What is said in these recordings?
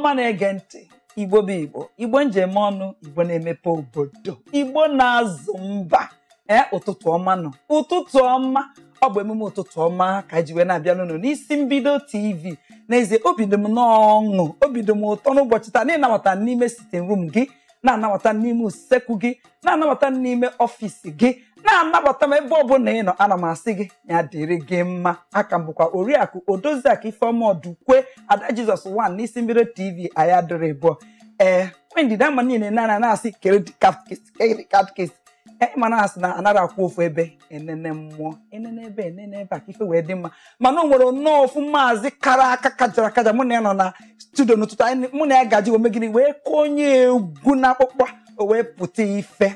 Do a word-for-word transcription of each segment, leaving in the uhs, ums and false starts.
ọma na-ege ntị, Igbo bụ Igbo, Igbo njem ọnụ, Igbo na-emepe obodo, Igbo na-azụ mba. Ee, ụtụtụ ọma nọ, ụtụtụ ọma, ọ bụ emume ụtụtụ ọma ka ji wee na-abịa n'ụlọ n'isi mbido T V. N'ezie, obi dị m n'ọṅụ, obi dị m ụtọ n'ụbọchị taa, na-anabata n'ime sitting room gị, na-anabata n'ime usekwu gị, na-anabata n'ime ọfịs gị, na-anabata m ebe ọbụla ị nọ. Ana m asị gị ya dịrị gị mma. Aka m bụkwa Oriakụ Odoziakụ Ifeoma Odukwe, Ada Jizọs one n'isi mbido T V. Anyị adịrị bụ ee ndịda ama niile na na-asị kere katkist ee mana asị na anaghị akwụ ofu ebe enene mmụọ enene ebe enene ebe a ka ife wee dị mma. Mana o nwere nnọọ ofu maazị kara aka kajara akaja mụ na ya nọ na studio n'ụtụtụ, mụ na ya gaji omegiri wee konye egwu n'akpụkpọ o wee pụta ife.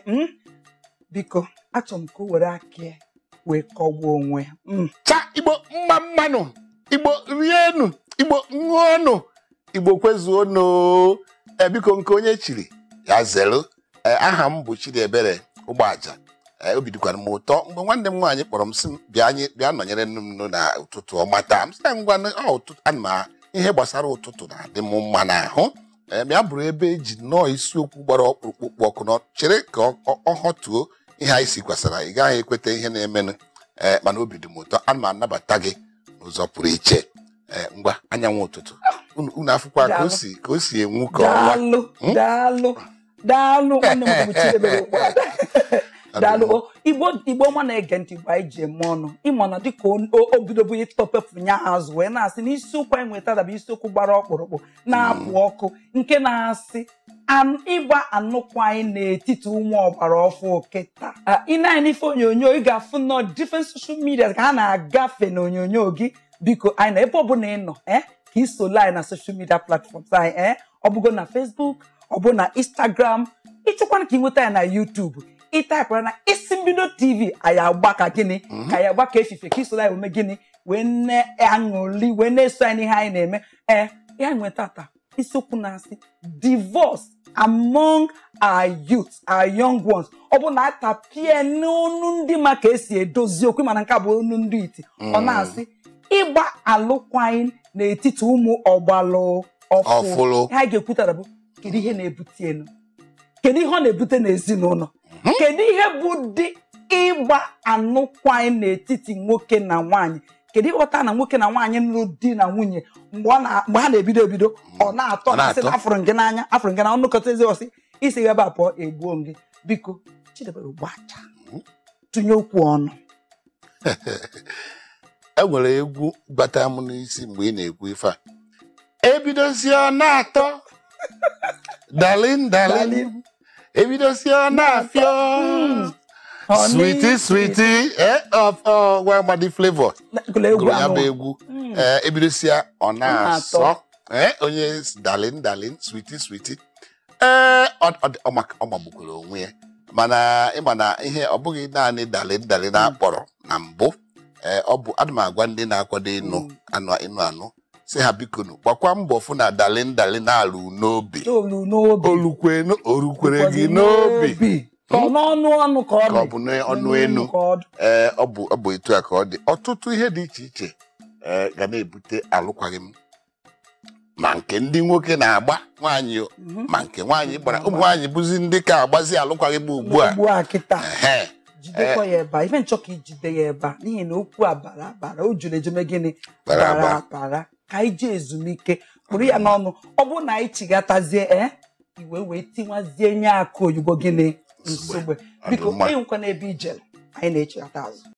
Biko achọrọ m ka o were aka wee kọgbuo onwe ya. Cha Igbo mma mmanụ, Igbo rienu, Igbo ṅụọnụ, Igbo kwezuonụ. E biko nke onye chiri ya zelu. Aha m bụ Chidiebere Ụgbaja. Obi dịkwara m ụtọ mgbe nwanne m nwaanyị kpọrọ m sị m bịa anyị bịa nọnyere nne m na ụtụtụ ọma taa. M sị ya ngwa ụtụtụ ana m ihe gbasara ụtụtụ na-adị m mma n'ahụ. Ya bụrụ ebe eji nnọọ isiokwu gbara ọkpụrụkpụ ọkụ nọ chere ka ọ họtuo ihe anyị si kwasara. Ị gaghị ekweta ihe na-emenụ. Mana obi dị m ụtọ, ana m anabata gị n'ụzọ pụrụ iche. Ngwa anyanwụ ụtụtụ unu afụkwa ka o si ka o si enwu ka ọnwa. Daalụ daalụ daalụ nwanne m bụ Chidiebere Ụgbaja. Daalụ Igbo Igbo ọma na-ege ntị Igbo anyị ji eme ọnụ. Ịma na dịka o bidobu ịtọpepụ nya azụ wee na-asị na isiokwu anyị nweta bụ isiokwu gbara ọkpụrụkpụ na-apụ ọkụ nke na-asị ịgba anụkwaghị n'etiti ụmụ ọgbara ọfụ kịta. Ị na-anya n'ife onyonyo ị ga-afụ nọ different social media ka ha na-agafe n'onyonyo gị. Biko anyị na ebe ọbụla ị nọ eh ka isola anyị na social media platforms anyị eh ọ bụgo na Facebook, ọ bụ na Instagram, ịchọkwana ka ị nweta ya na YouTube. Ịtakwara na isi mbido T V anyị agba ka gịnị ka anyị agba ka efife ka isola anyị ome gịnị wee na-aṅụli wee na-eso anyị n'ihe anyị na-eme. Ee ya nweta taa isiokwu na-asị divorce among our youth, our young ones. Ọ bụ na atapie n'onu ndị ma ka esi edozi okwu, mana nke a bụ onu ndị iti. Ọ na-asị ịgba alụkwaghịm n'etiti ụmụ ọgbalụ ọfụlụ. Ha ga-ekwutara bụ kedu ihe na-ebute elu, kedu ihe ọ na-ebute n'ezinụlọ, kedu ihe bụ dị ịgba alụkwaghịm n'etiti nwoke na nwaanyị, kedu ịghọta na nwoke na nwaanyị nụrụ di na nwunye mgbe ha na-ebido ebido ọ na-atọ asị na afụrụ nke n'anya afụrụ nke na ọnụkọta ezi ọsị isi ebe a pụọ egbuo gị. Biko Chidiebere Ụgbaja tụnye okwu ọnụ. E nwere egwu bata m n'isi mgbe ị na-ekwu ife a. Ebidozie ọ na-atọ darling darling, ebidozie ọ na-afịọ sweetie sweetie of Wamadi Flavor gụrụ ya bụ egwu. Ebidozie ọ na-asọ onye darling darling sweetie sweetie. Ee ọ magbukwara onwe ya, mana ịma na ihe ọ bụghị naanị darling darling akpọrọ na mbụ. Ọ bụ ana m agwa ndị na-akwado ịnụ anụ ịnụ anụ si ha biko nụ gbakwa mbọ fụ na darling darling na-alụ n'obi olukwenu orukwere gị n'obi ka ọnụ ọnụ ka ọ bụ n'ọnụ enu. Ee ọ bụ ọ bụ etu a ka ọ dị. Ọtụtụ ihe dị iche iche ga na-ebute alụkwaghịm, ma nke ndị nwoke na-agba nwaanyị ma nke nwaanyị gbara. Ụmụ nwaanyị bụzi ndị ka agbazi alụkwaghịm ugbu a kịta. Jidekwa ya ebe a ife nchọ ka ijide ya ebe a n'ihi na okwu a bara abara o juru ejeme gịnị bara abara ka anyị jee ezumike kpụrụ ya n'ọnụ. Ọ bụrụ na anyị chigatazie ee iwe wee tinwazie nye akụ oyibo gịnị nsogbe. Biko ịnwekwa n'ebe ijele anyị na-echigata azụ.